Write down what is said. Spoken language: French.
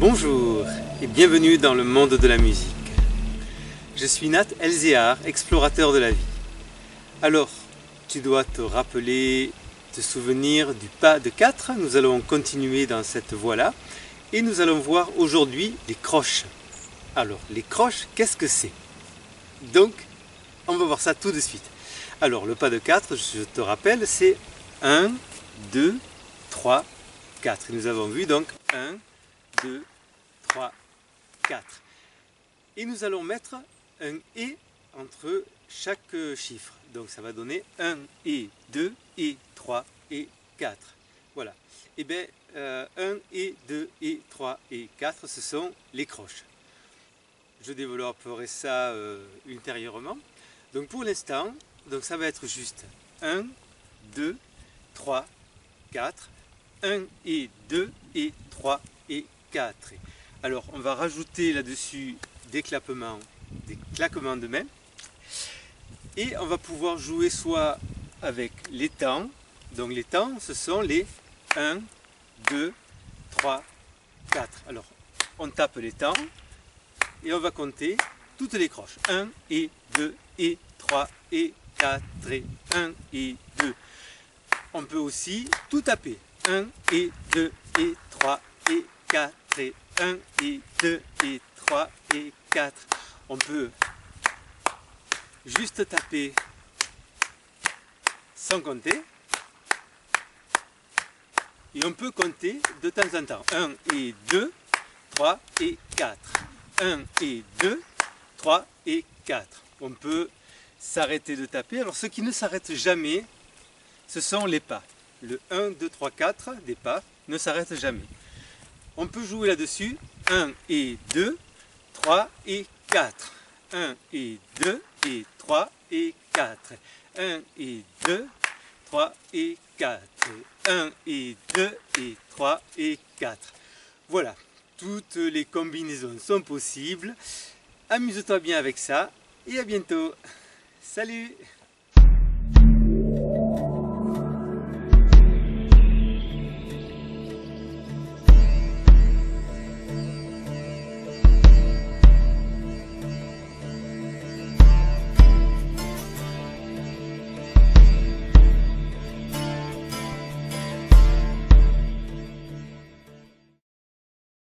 Bonjour et bienvenue dans le monde de la musique. Je suis Nat Elzéar, explorateur de la vie. Alors, tu dois te rappeler, te souvenir du pas de 4. Nous allons continuer dans cette voie-là et nous allons voir aujourd'hui les croches. Alors, les croches, qu'est-ce que c'est? Donc, on va voir ça tout de suite. Alors, le pas de 4, je te rappelle, c'est 1, 2, 3, 4. Et nous avons vu donc 1, 2, 3, 4. Et nous allons mettre un « et » entre chaque chiffre. Donc ça va donner 1 et 2 et 3 et 4. Voilà. Et bien 1 et 2 et 3 et 4, ce sont les croches. Je développerai ça ultérieurement. Donc pour l'instant, ça va être juste 1, 2, 3, 4, 1 et 2 et 3 et 4. Alors on va rajouter là-dessus des claquements de main et on va pouvoir jouer soit avec les temps. Donc les temps, ce sont les 1, 2, 3, 4. Alors on tape les temps et on va compter toutes les croches. 1 et 2 et 3 et 4 et 1 et 2. On peut aussi tout taper. 1 et 2 et 3 et 4 et 1 et 2 et 3 et 4. On peut juste taper sans compter. Et on peut compter de temps en temps. 1 et 2, 3 et 4. 1 et 2, 3 et 4. On peut s'arrêter de taper. Alors ce qui ne s'arrête jamais, ce sont les pas. Le 1, 2, 3, 4 des pas ne s'arrête jamais. On peut jouer là-dessus 1 et 2, 3 et 4. 1 et 2 et 3 et 4. 1 et 2, 3 et 4. 1 et 2 et 3 et 4. Voilà, toutes les combinaisons sont possibles. Amuse-toi bien avec ça et à bientôt. Salut!